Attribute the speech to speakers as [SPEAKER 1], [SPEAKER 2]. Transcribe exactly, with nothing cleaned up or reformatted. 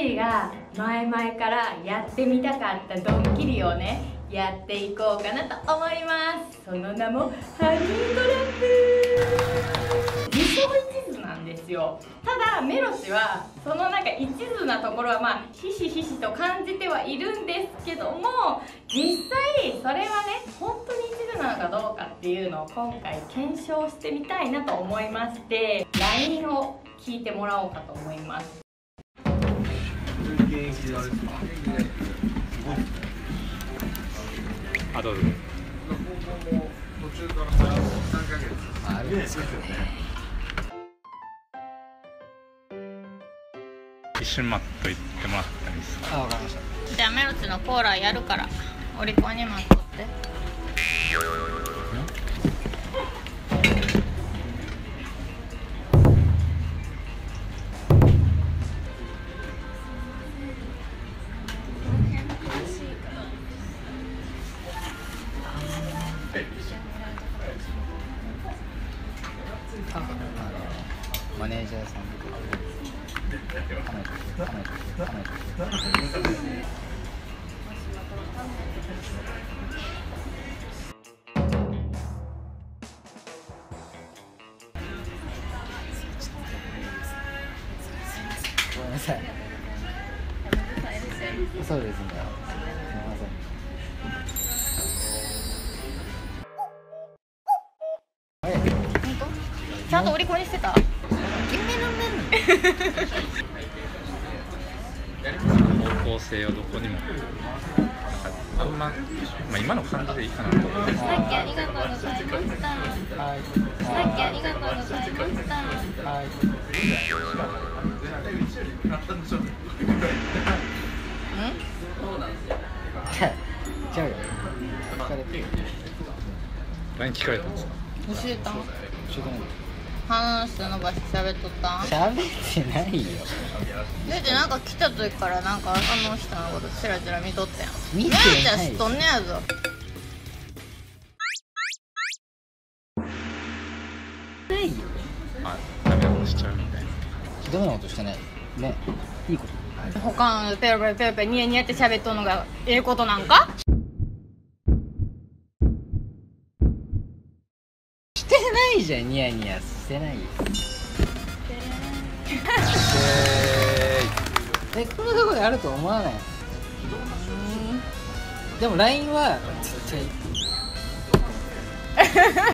[SPEAKER 1] ちが前々からやってみたかったドッキリをねやっていこうかなと思います。その名もハニートラップ。理想一途なんですよ。ただメロチはそのなんか一途なところはまあひしひしと感じてはいるんですけども、実際それはね本当に一途なのかどうかっていうのを今回検証してみたいなと思いまして ライン を聞いてもらおうかと思います。
[SPEAKER 2] あ、どうぞ。途中からさんかげつあるんですよね。一瞬待っといてもらったらいいですか。あ、わかりました。
[SPEAKER 1] じゃあメロチのコーラやるからお利口に待っとって。
[SPEAKER 3] マネージャーさんごめんなさい。そうですね。すみません。
[SPEAKER 1] ちゃんとお利口にしてた？
[SPEAKER 2] 方向性をどこにもあんま、まあ、今の感じでいいかなと思います。
[SPEAKER 1] さっきありがとうございました。
[SPEAKER 3] はい。
[SPEAKER 1] さっきありがとうございました。
[SPEAKER 3] はい。違うよ。聞かれてる。
[SPEAKER 2] ライン聞かれたんですか。
[SPEAKER 1] 教えたん？
[SPEAKER 3] 教えてない。
[SPEAKER 1] 話伸ばして喋っとったん？
[SPEAKER 3] 喋ってないよ。
[SPEAKER 1] だってなんか来た時からなんかあの人のことチラチラ見とったやん。
[SPEAKER 3] 見て
[SPEAKER 1] な
[SPEAKER 3] ない。
[SPEAKER 1] んじゃ知っとんねやぞ。
[SPEAKER 3] ないよ。
[SPEAKER 2] あ、ダメなことしちゃうみたいな。
[SPEAKER 3] ダメなことしてない。ね。いいこと。
[SPEAKER 1] 他のペロペロペロペロニヤニヤって喋っとんのがええことなんか？
[SPEAKER 3] してないじゃん。ニヤニヤしてないよ。え、こんなところであると思わない。でも ライン は絶対